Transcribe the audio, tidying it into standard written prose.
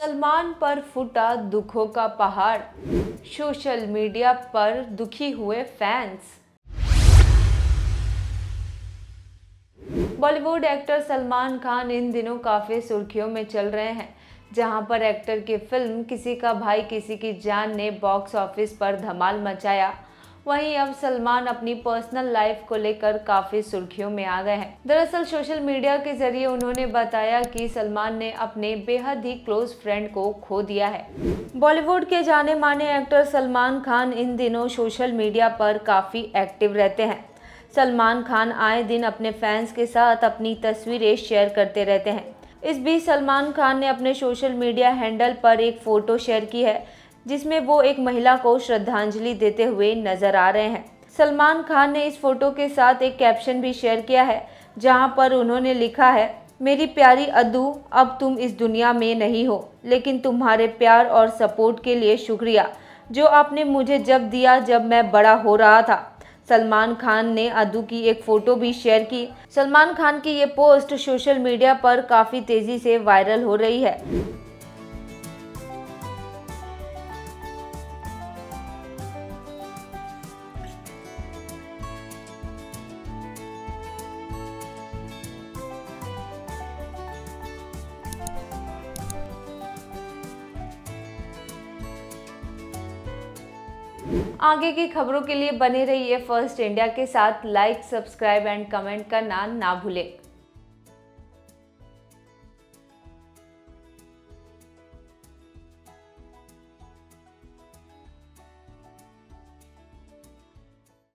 सलमान पर फूटा दुखों का पहाड़, सोशल मीडिया पर दुखी हुए fans. Bollywood actor Salman Khan इन दिनों काफी सुर्खियों में चल रहे हैं, जहां पर एक्टर की फिल्म किसी का भाई किसी की जान ने बॉक्स ऑफिस पर धमाल मचाया, वहीं अब सलमान अपनी पर्सनल लाइफ को लेकर काफी सुर्खियों में आ गए हैं। दरअसल सोशल मीडिया के जरिए उन्होंने बताया कि सलमान ने अपने बेहद ही क्लोज फ्रेंड को खो दिया है। बॉलीवुड के जाने माने एक्टर सलमान खान इन दिनों सोशल मीडिया पर काफी एक्टिव रहते हैं। सलमान खान आए दिन अपने फैंस के साथ अपनी तस्वीरें शेयर करते रहते हैं। इस बीच सलमान खान ने अपने सोशल मीडिया हैंडल पर एक फोटो शेयर की है, जिसमें वो एक महिला को श्रद्धांजलि देते हुए नजर आ रहे हैं। सलमान खान ने इस फोटो के साथ एक कैप्शन भी शेयर किया है, जहां पर उन्होंने लिखा है, मेरी प्यारी अद्दू, अब तुम इस दुनिया में नहीं हो, लेकिन तुम्हारे प्यार और सपोर्ट के लिए शुक्रिया, जो आपने मुझे जब दिया जब मैं बड़ा हो रहा था। सलमान खान ने अद्दू की एक फोटो भी शेयर की। सलमान खान की ये पोस्ट सोशल मीडिया पर काफी तेजी से वायरल हो रही है। आगे की खबरों के लिए बने रहिए फर्स्ट इंडिया के साथ। लाइक, सब्सक्राइब एंड कमेंट करना ना भूलें।